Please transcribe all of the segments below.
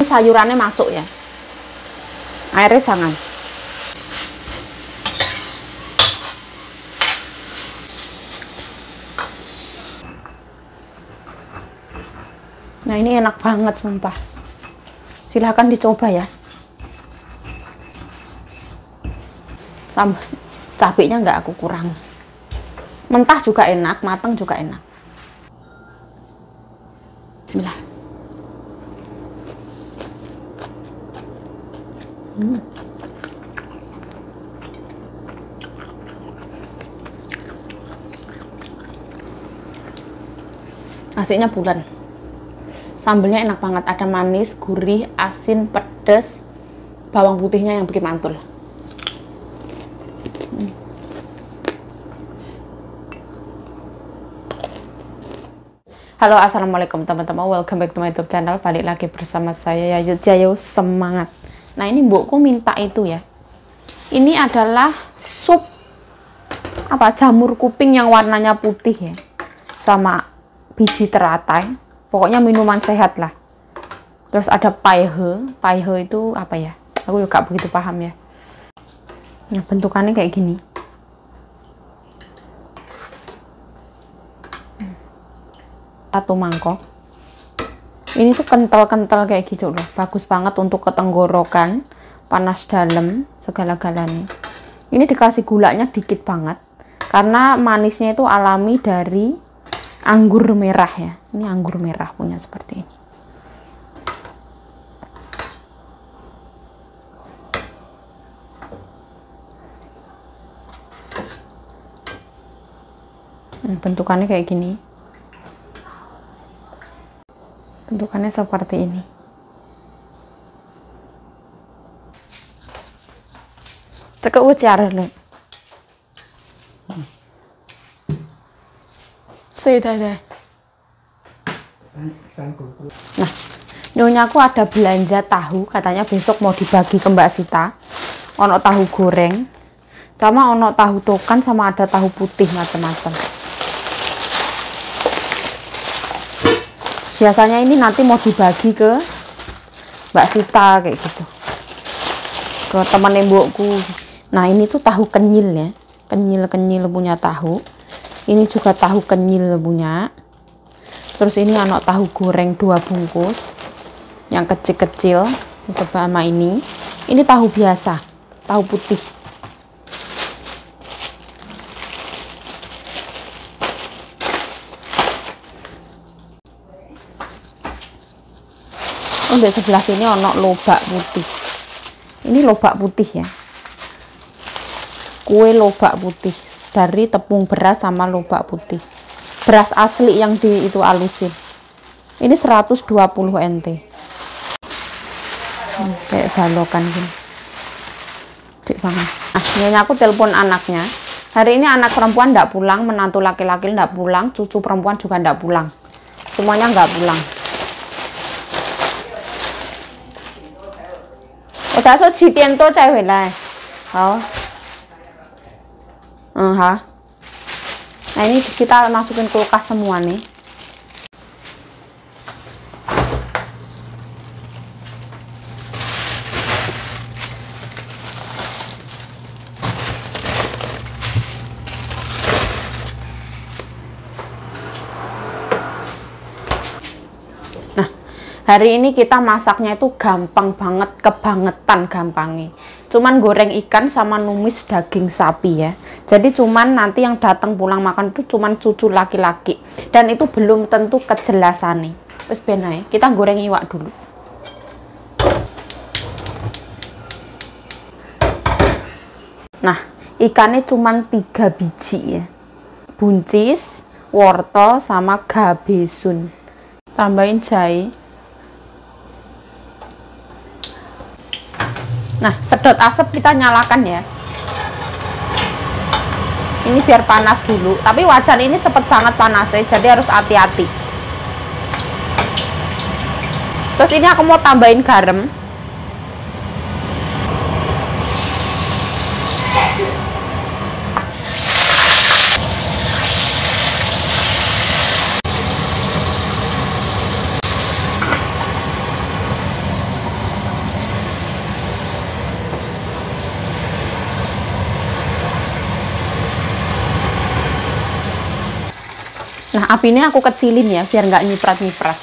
sayurannya masuk ya. Airnya jangan. Nah, ini enak banget sumpah. Silahkan dicoba ya. Tambah cabenya nggak aku kurang. Mentah juga enak, matang juga enak. Bismillah. Nasinya bulan. Sambelnya enak banget, ada manis, gurih, asin, pedas, bawang putihnya yang bikin mantul. Halo, assalamualaikum teman-teman, welcome back to my YouTube channel. Balik lagi bersama saya Yayu Jayo, semangat. Nah, ini mbokku minta itu ya. Ini adalah sup jamur kuping yang warnanya putih ya, sama biji teratai. Pokoknya minuman sehat lah. Terus ada paihe itu apa ya? Aku juga begitu paham ya. Nah, bentukannya kayak gini. Satu mangkok. Ini tuh kental-kental kayak gitu loh. Bagus banget untuk ketenggorokan, panas dalam, segala-galanya. Ini dikasih gulanya dikit banget. Karena manisnya itu alami dari anggur merah ya. Ini anggur merah punya seperti ini. Bentukannya kayak gini. Bentukannya seperti ini. Cekak ujar loh. Nah, nyonya aku ada belanja tahu, katanya besok mau dibagi ke Mbak Sita. Ono tahu goreng, sama ono tahu tokan, sama ada tahu putih macam-macam. Biasanya ini nanti mau dibagi ke Mbak Sita kayak gitu, ke teman ibuku. Nah, ini tuh tahu kenyil ya, kenyil punya tahu. Ini juga tahu kenyil punya. Terus ini anak tahu goreng 2 bungkus yang kecil-kecil sama ini. Ini tahu biasa, tahu putih. Di sebelah sini ono lobak putih. Ini lobak putih ya. Kue lobak putih dari tepung beras sama lobak putih. Beras asli yang di itu alusin. Ini 120 NT. Kayak balokan gini. Dik banget. Nyonya aku telepon anaknya. Hari ini anak perempuan ndak pulang, menantu laki-laki ndak pulang, cucu perempuan juga ndak pulang. Semuanya nggak pulang. Udah so 7点多再回来。好。好。Nah, ini kita masukin kulkas semua nih. Hari ini kita masaknya itu gampang banget, kebangetan gampangnya. Cuman goreng ikan sama numis daging sapi ya. Jadi cuman nanti yang datang pulang makan itu cuman cucu laki-laki. Dan itu belum tentu kejelasannya. Wes benai, kita goreng iwak dulu. Nah, ikannya cuman 3 biji ya. Buncis, wortel, sama gabesun. Tambahin jahe. Nah, sedot asap kita nyalakan ya. Ini biar panas dulu. Tapi wajan ini cepet banget panasnya, jadi harus hati-hati. Terus ini aku mau tambahin garam. Nah, apinya aku kecilin ya, biar nggak nyiprat-nyiprat.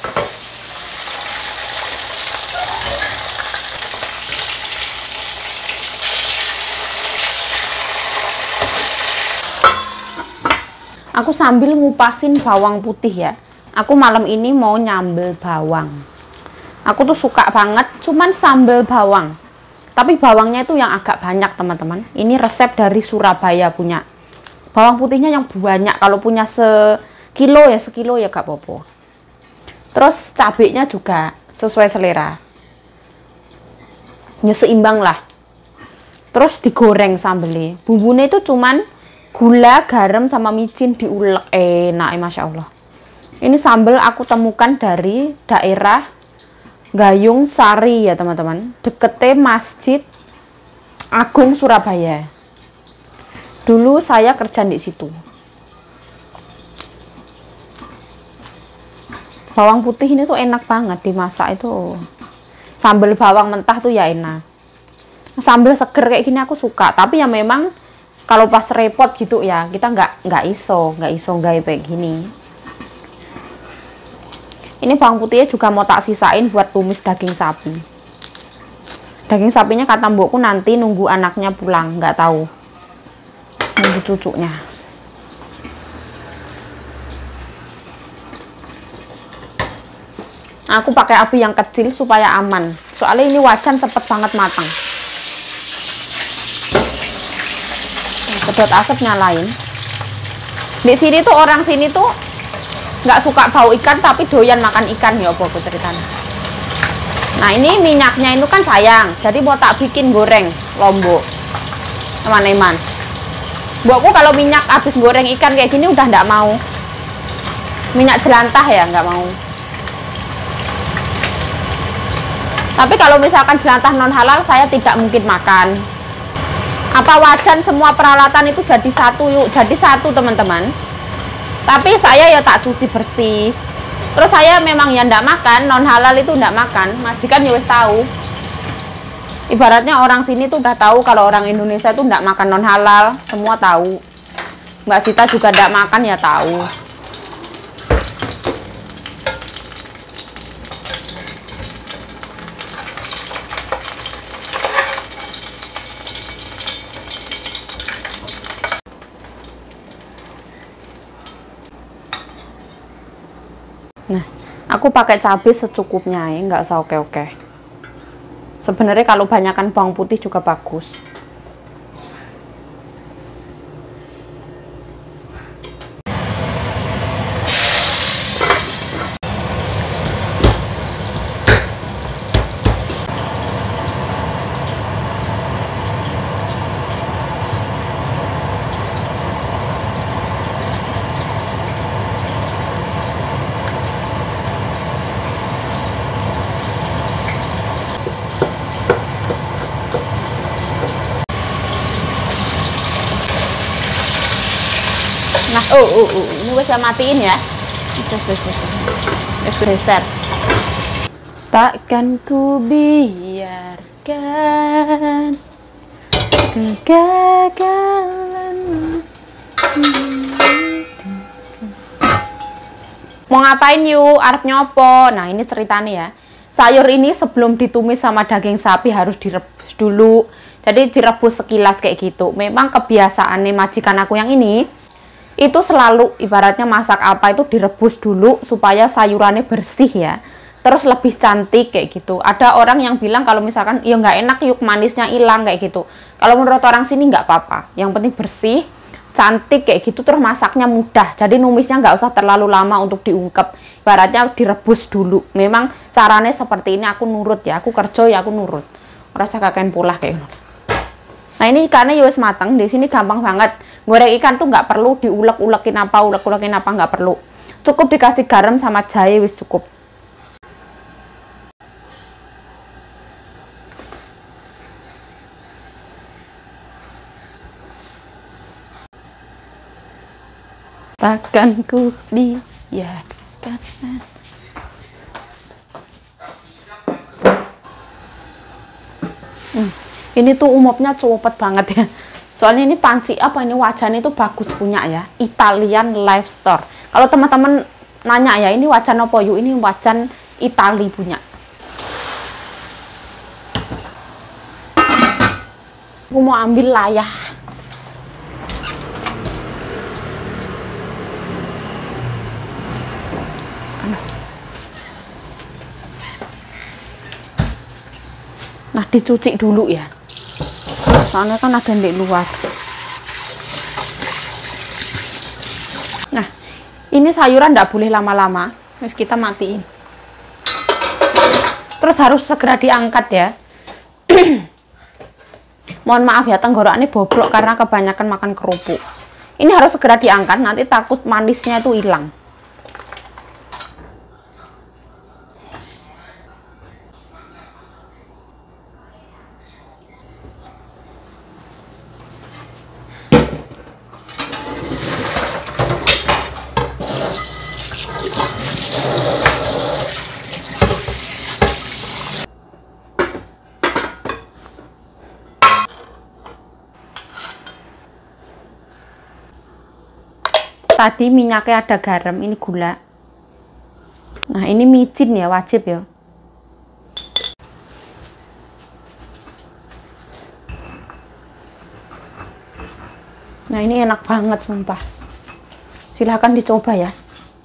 Aku sambil ngupasin bawang putih ya. Aku malam ini mau nyambel bawang. Aku tuh suka banget cuman sambal bawang. Tapi bawangnya itu yang agak banyak teman-teman. Ini resep dari Surabaya punya. Bawang putihnya yang banyak. Kalau punya sekilo ya gak apa-apa. Terus cabenya juga sesuai selera. Ya seimbang lah. Terus digoreng sambelnya. Bumbunya itu cuman gula, garam, sama micin diulek. Enak ya, Masya Allah. Ini sambal aku temukan dari daerah Gayung Sari ya teman-teman. Deketnya Masjid Agung Surabaya. Dulu saya kerja di situ. Bawang putih ini tuh enak banget dimasak itu. Sambal bawang mentah tuh ya enak. Sambal seger kayak gini aku suka. Tapi ya memang kalau pas repot gitu ya, kita nggak iso gawe kayak gini. Ini bawang putihnya juga mau tak sisain buat tumis daging sapi. Daging sapinya kata mbokku nanti nunggu anaknya pulang, nggak tahu. Nunggu cucunya. Aku pakai api yang kecil supaya aman. Soalnya ini wajan cepet banget matang. Sedot asap nyalain. Di sini tuh orang sini tuh nggak suka bau ikan tapi doyan makan ikan ya apa ceritanya. Nah ini minyaknya itu kan sayang, jadi mau tak bikin goreng lombok teman-teman. Mbokku kalau minyak habis goreng ikan kayak gini udah nggak mau. Minyak jelantah ya nggak mau. Tapi kalau misalkan jelantah non halal saya tidak mungkin makan. Apa wajan semua peralatan itu jadi satu yuk, jadi satu teman-teman. Tapi saya ya tak cuci bersih. Terus saya memang ya ndak makan, non halal itu ndak makan. Majikan ya wis tahu. Ibaratnya orang sini tuh udah tahu kalau orang Indonesia tuh ndak makan non halal, semua tahu. Mbak Sita juga ndak makan ya tahu. Nah, aku pakai cabai secukupnya ya, nggak usah oke-oke. Sebenarnya kalau banyakkan bawang putih juga bagus. Nah, ini bisa matiin ya. Sudah. Takkan ku biarkan kegagalan. Mau ngapain yuk? Arep nyopo? Nah, ini ceritanya ya. Sayur ini sebelum ditumis sama daging sapi harus direbus dulu. Jadi direbus sekilas kayak gitu. Memang kebiasaannya majikan aku yang ini itu selalu ibaratnya masak apa itu direbus dulu supaya sayurannya bersih ya, terus lebih cantik kayak gitu. Ada orang yang bilang kalau misalkan ya nggak enak yuk manisnya hilang kayak gitu. Kalau menurut orang sini nggak apa-apa, yang penting bersih cantik kayak gitu, terus masaknya mudah, jadi numisnya nggak usah terlalu lama untuk diungkep. Ibaratnya direbus dulu. Memang caranya seperti ini, aku nurut ya, aku kerja ya aku nurut, rasa kakek polah kayak gitu. Nah ini ikannya ya wis mateng. Di sini gampang banget. Goreng ikan tuh nggak perlu diulek-ulekin apa, nggak perlu. Cukup dikasih garam sama jahe wis cukup. Takkan ku biarkan. Ini tuh umumnya cepet banget ya. Soalnya ini panci apa ini wajan itu bagus punya ya, Italian Life Store. Kalau teman-teman nanya ya, ini wajan apa yuk? Ini wajan Itali punya. Aku mau ambil layah. Nah, dicuci dulu ya. Soalnya kan ada di luar. Nah, ini sayuran nggak boleh lama-lama. Terus kita matiin. Terus harus segera diangkat ya. Mohon maaf ya, tenggorokannya bobrok karena kebanyakan makan kerupuk. Ini harus segera diangkat, nanti takut manisnya itu hilang. Tadi minyaknya ada garam, ini gula. Nah, ini micin ya, wajib ya. Nah, ini enak banget sumpah. Silahkan dicoba ya.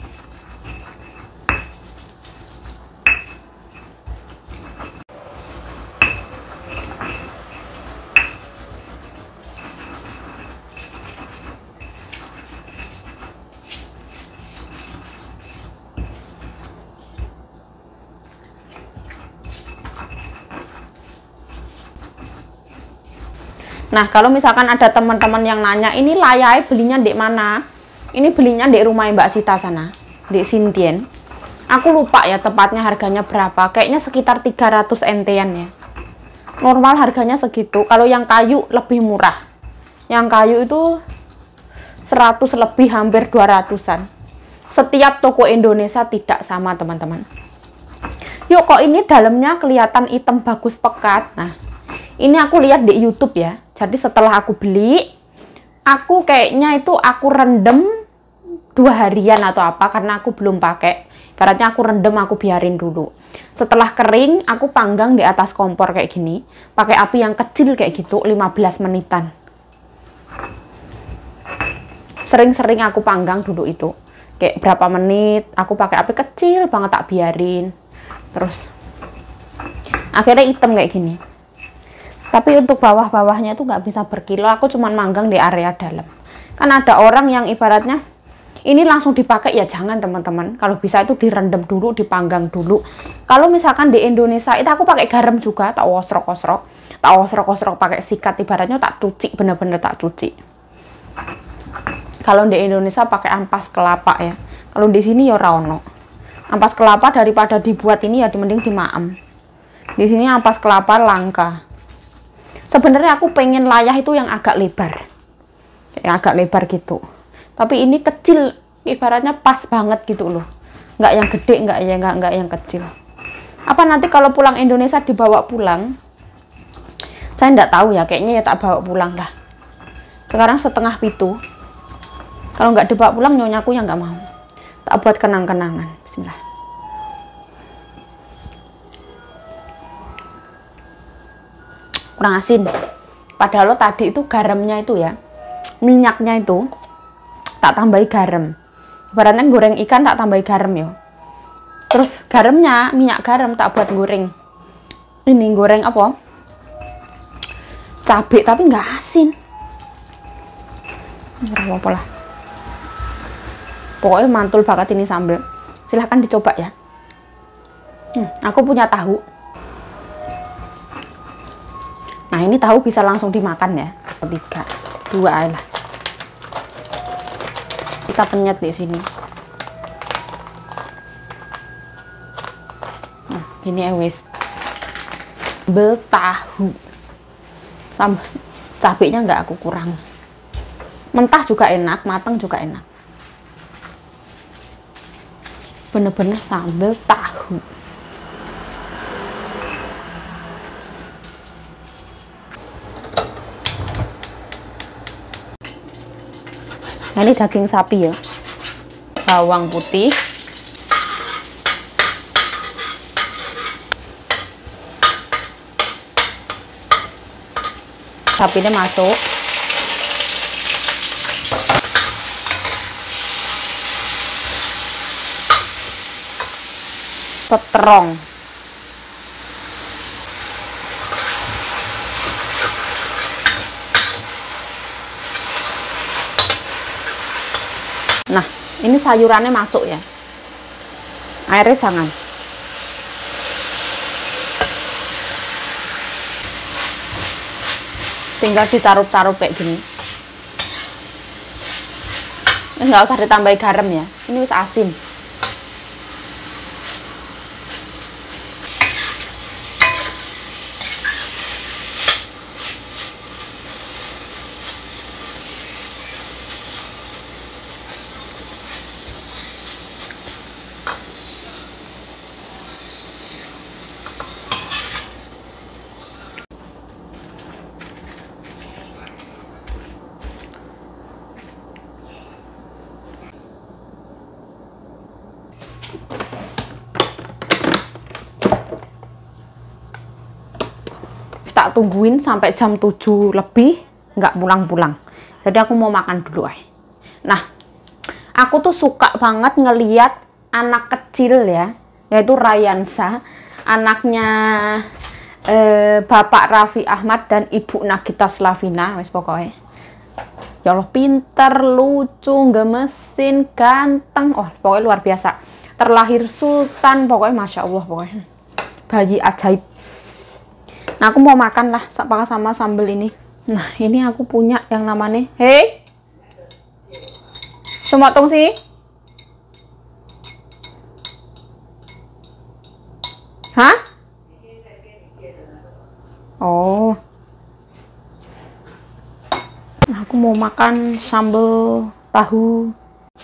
Nah, kalau misalkan ada teman-teman yang nanya, ini layai belinya di mana? Ini belinya di rumah Mbak Sita sana, di Sintien. Aku lupa ya tepatnya harganya berapa. Kayaknya sekitar 300 NT-an ya. Normal harganya segitu. Kalau yang kayu lebih murah. Yang kayu itu 100 lebih, hampir 200-an. Setiap toko Indonesia tidak sama, teman-teman. Yuk, kok ini dalamnya kelihatan hitam bagus pekat. Nah, ini aku lihat di YouTube ya. Jadi setelah aku beli, aku kayaknya itu aku rendem 2 harian atau apa, karena aku belum pakai. Ibaratnya aku rendem, aku biarin dulu. Setelah kering, aku panggang di atas kompor kayak gini. Pakai api yang kecil kayak gitu, 15 menitan. Sering-sering aku panggang dulu itu. Kayak berapa menit, aku pakai api kecil banget, tak biarin. Terus, akhirnya hitam kayak gini. Tapi untuk bawah-bawahnya itu nggak bisa berkilo, aku cuman manggang di area dalam. Kan ada orang yang ibaratnya, ini langsung dipakai, ya jangan teman-teman. Kalau bisa itu direndam dulu, dipanggang dulu. Kalau misalkan di Indonesia, itu aku pakai garam juga, tak osrok-osrok. Tak osrok-osrok pakai sikat, ibaratnya tak cuci, bener-bener tak cuci. Kalau di Indonesia pakai ampas kelapa ya. Kalau di sini ya rawono. Ampas kelapa daripada dibuat ini ya mending dimaem. Di sini ampas kelapa langka. Sebenarnya aku pengen layah itu yang agak lebar. Yang agak lebar gitu. Tapi ini kecil, ibaratnya pas banget gitu loh. Nggak yang gede, nggak yang kecil. Apa nanti kalau pulang Indonesia dibawa pulang? Saya nggak tahu ya, kayaknya ya tak bawa pulang lah. Sekarang 6:30. Kalau nggak dibawa pulang, nyonyaku yang nggak mau. Tak buat kenang-kenangan. Bismillah. Kurang asin. Padahal tadi itu garamnya itu ya, minyaknya itu tak tambahi garam. Ibaratnya goreng ikan tak tambahi garam ya. Terus garamnya, minyak garam tak buat goreng. Ini goreng apa? Cabai tapi nggak asin. Nggak apa-apa lah. Pokoknya mantul banget ini sambal. Silahkan dicoba ya. Aku punya tahu. Nah, ini tahu bisa langsung dimakan ya. 3, 2 aja lah. Kita penyet di sini. Nah, ini wis. Sambal tahu. Sambal cabenya nggak aku kurang. Mentah juga enak, matang juga enak. Bener-bener sambal tahu. Nah, ini daging sapi ya. Bawang putih. Sapinya masuk. Peterong. Nah, ini sayurannya masuk ya. Airnya jangan. Tinggal ditaruh-taruh kayak gini. Nggak usah ditambahin garam ya. Ini wis asin. Tak tungguin sampai jam 7 lebih nggak pulang-pulang. Jadi aku mau makan dulu. Nah, aku tuh suka banget ngeliat anak kecil ya, yaitu Rayansa, anaknya Bapak Raffi Ahmad dan Ibu Nagita Slavina, wes pokoknya. Ya Allah, pinter, lucu, gemesin, ganteng, oh pokoknya luar biasa. Terlahir sultan, pokoknya masya Allah, pokoknya bayi ajaib. Nah, aku mau makan lah sama sambal ini. Nah, ini aku punya yang namanya, hei, semotong sih. Hah? Oh. Nah, aku mau makan sambal tahu.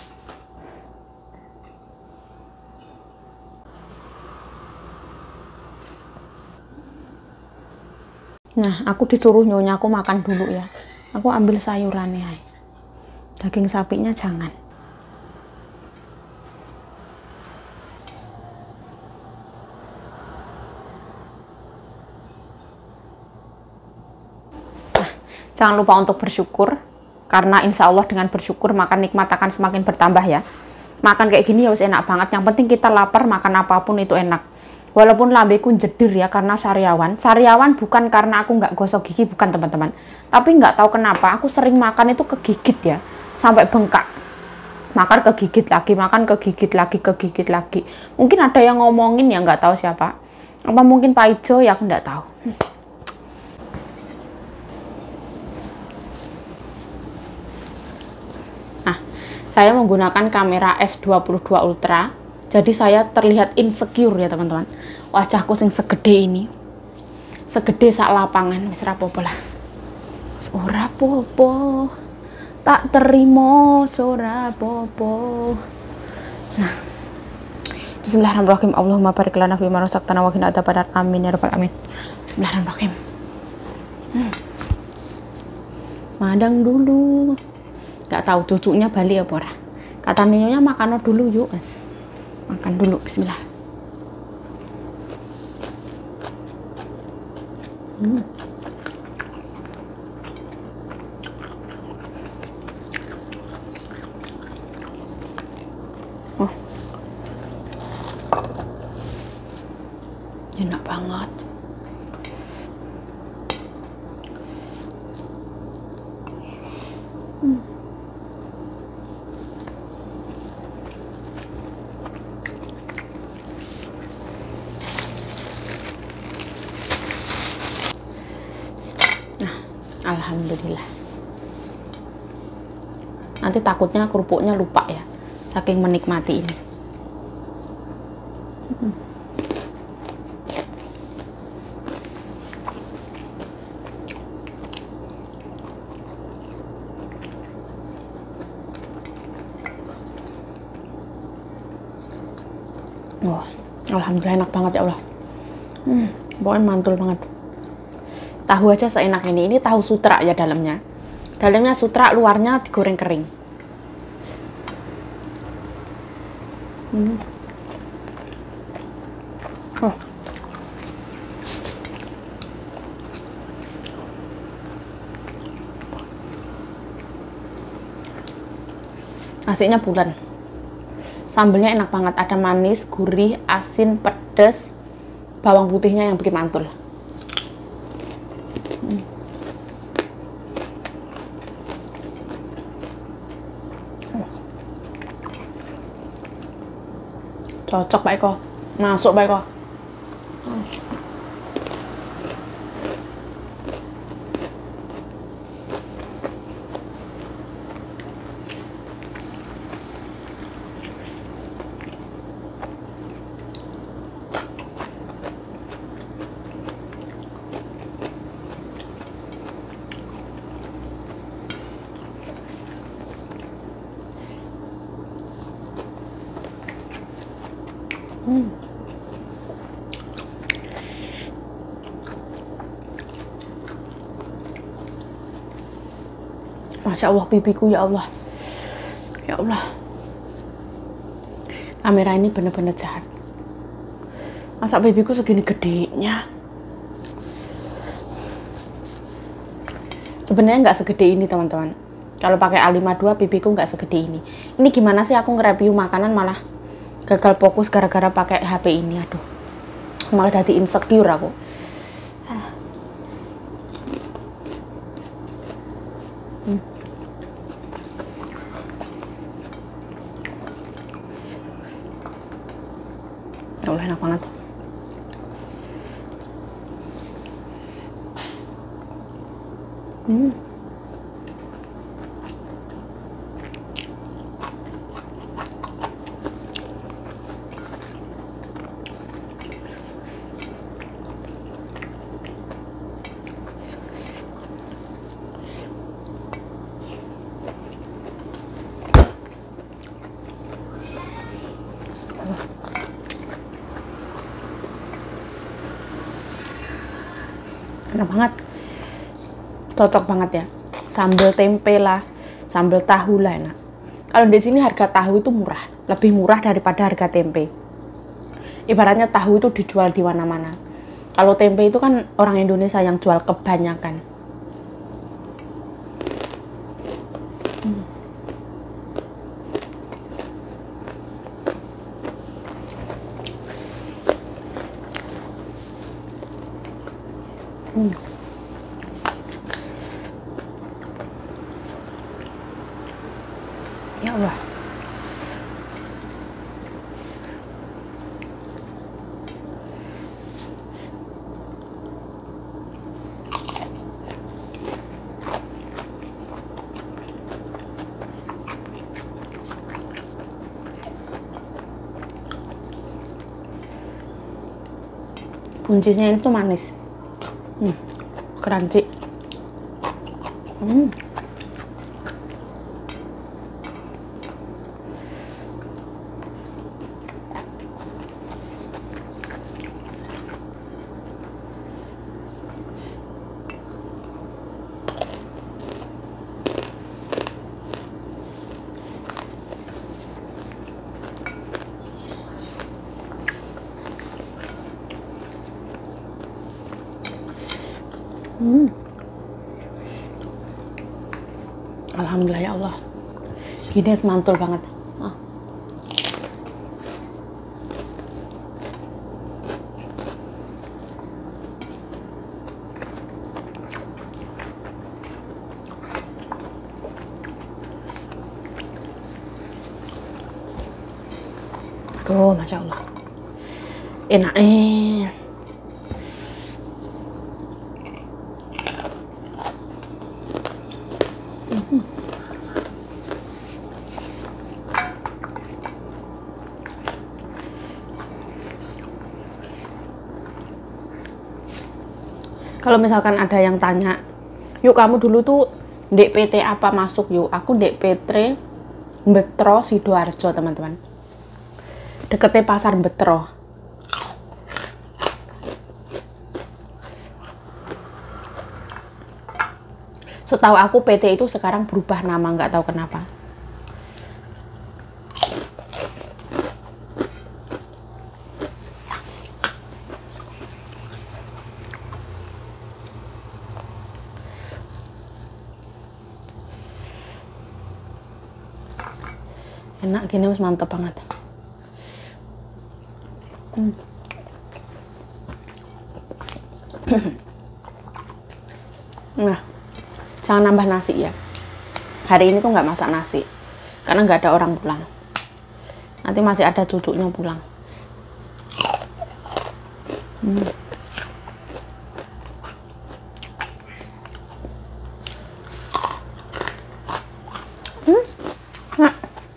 Nah, aku disuruh nyonya aku makan dulu ya. Aku ambil sayurannya. Daging sapinya jangan. Nah, jangan lupa untuk bersyukur. Karena insya Allah dengan bersyukur maka nikmat akan semakin bertambah ya. Makan kayak gini ya wis enak banget. Yang penting kita lapar, makan apapun itu enak. Walaupun lambeku jedir ya karena sariawan. Sariawan bukan karena aku nggak gosok gigi, bukan teman-teman. Tapi nggak tahu kenapa aku sering makan itu kegigit ya. Sampai bengkak. Makan kegigit lagi, makan kegigit lagi, kegigit lagi. Mungkin ada yang ngomongin ya, nggak tahu siapa. Apa mungkin Pak Ijo ya, aku nggak tahu. Nah, saya menggunakan kamera S22 Ultra. Jadi saya terlihat insecure ya teman-teman. Wajahku sing segede ini. Segede sak lapangan. Wis rapopo lah. Ora popo. Tak terima ora popo. Nah. Bismillahirrahmanirrahim. Allahumma barik lana fi ma razaqtana wa qina adzabannar. Amin ya rabbal alamin. Bismillahirrahmanirrahim. Madang dulu. Gak tahu cucunya Bali apa ora. Kata nyonya makan dulu yuk, Mas. Makan dulu, bismillah. Oh. Enak banget. Alhamdulillah. Nanti takutnya kerupuknya lupa ya, saking menikmati ini. Wah, alhamdulillah enak banget ya Allah. Pokoknya mantul banget. Tahu aja seenak ini tahu sutra ya dalamnya. Dalamnya sutra, luarnya digoreng kering. Oh. Nasinya bulan. Sambelnya enak banget, ada manis, gurih, asin, pedas, bawang putihnya yang bikin mantul. Cocok Pak Eko, masuk Pak Eko. Masya Allah pipiku, ya Allah, ya Allah, kamera ini bener-bener jahat. Masa pipiku segini gedenya? Sebenarnya nggak segede ini teman-teman. Kalau pakai A52 pipiku nggak segede ini. Ini gimana sih aku nge-review makanan malah gagal fokus gara-gara pakai HP ini. Aduh, malah jadi insecure aku. Ya Allah, enak banget. Enak banget, cocok banget ya, sambal tempe lah, sambal tahu lah enak. Kalau di sini harga tahu itu murah, lebih murah daripada harga tempe. Ibaratnya tahu itu dijual di mana-mana. Kalau tempe itu kan orang Indonesia yang jual kebanyakan. Ya Allah. Kuncinya itu manis. Crunchy. Alhamdulillah ya Allah, gini mantul banget. Tuh, Masya Allah, enak Kalau misalkan ada yang tanya, yuk kamu dulu tuh ndek PT apa masuk, yuk aku ndek PT Mbetro Sidoarjo teman-teman, deketnya pasar Mbetro. Setahu aku PT itu sekarang berubah nama, nggak tahu kenapa. Enak gini mas, mantep banget. Nah, jangan nambah nasi ya. Hari ini tuh nggak masak nasi karena nggak ada orang pulang. Nanti masih ada cucunya pulang. Nah.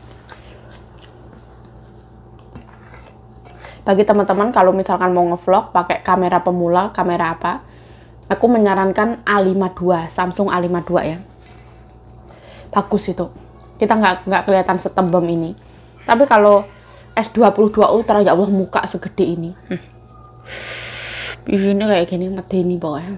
Bagi teman-teman kalau misalkan mau ngevlog pakai kamera pemula, kamera apa, aku menyarankan A52, Samsung A52 ya. Bagus itu. Kita nggak kelihatan setembem ini. Tapi kalau S22 Ultra, ya Allah, muka segede ini. Ini kayak gini, medeni pokoknya.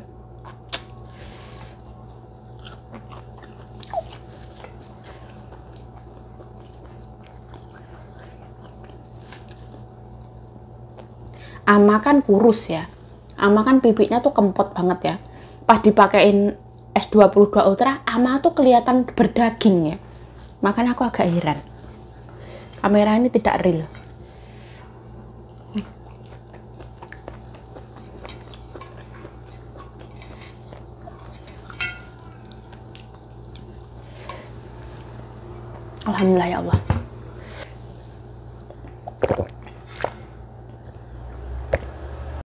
Ama kan kurus ya. Ama kan pipinya tuh kempot banget ya. Pas dipakein S22 Ultra, Ama tuh kelihatan berdaging ya. Makanya aku agak heran. Kamera ini tidak real. Alhamdulillah ya Allah.